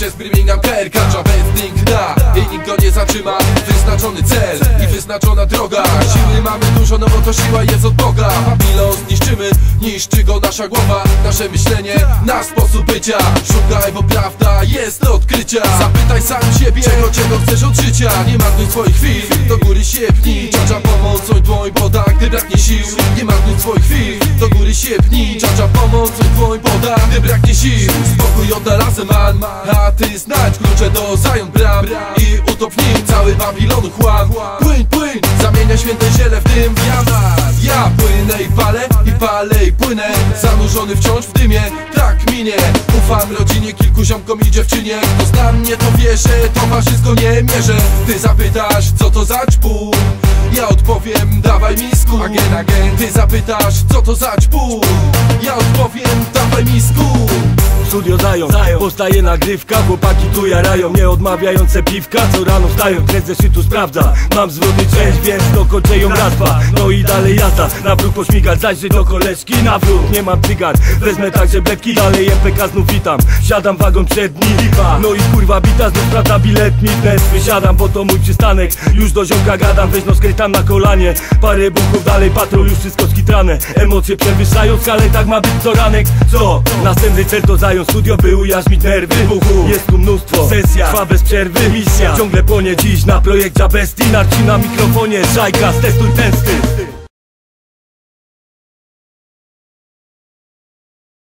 przez Birmingham KRK. Westing na i nikt go nie zatrzyma. Wyznaczony cel i wyznaczona droga. Siły mamy dużo, no bo to siła jest od Boga. Babilon zniszczymy, niszczy go nasza głowa. Nasze myślenie, nasz sposób bycia. Szukaj, bo prawda jest do odkrycia. Zapytaj sam siebie, czego chcesz od życia. Nie marnuj swoich chwil, do góry się pnij. Dżadża pomocą dłoń poda, gdy braknie sił. Nie marnuj swoich chwil, do góry się pnij. Dżadża pomocą dłoń poda, gdy braknie sił. Spokój odnalazłem man, a ty znajdź klucze do Zion bram. I utop w nim cały Babilonu chłam. Płyń, płyń, zamienia święte ziele w dym. Ja płynę i palę i płynę. Zanurzony wciąż w dymie, tak minie. Ufam rodzinie, kilku ziomkom i dziewczynie. Kto zna mnie, to wie, że towarzysko nie mierzę. Ty zapytasz, co to za ćpun? Ja odpowiem, dawaj mi skór. Again. Ty zapytasz, co to za ćpun? Ja odpowiem, dawaj mi skór. Studio Zion, powstaje nagrywka. Chłopaki tu jarają, nie odmawiające piwka. Co rano wstają, trend zeszytu sprawdza. Mam zwroty część, więc dokończę ją raz, dwa. No i dalej jazda, na wróg pośmigać. Zajrzeć do koleżki, na wróg, nie mam cygar. Wezmę także bledki, dalej MPK znów witam. Siadam wagon przedni, no i kurwa bita. Znów sprawdza bilet mi dnes. Wysiadam, bo to mój przystanek. Już do ziomka gadam, weź no skrytam na kolanie. Parę buchów dalej, patrol już wszystko skitrane. Emocje przewyższają skalę, tak ma być co ranek. Co? Następny cel to Zion. Studio by ujarzmić nerwy. Jest tu mnóstwo, sesja trwa bez przerwy. Misja ciągle płonie dziś na projekt Bestii. Narci na mikrofonie, Żajka, testuj ten styl.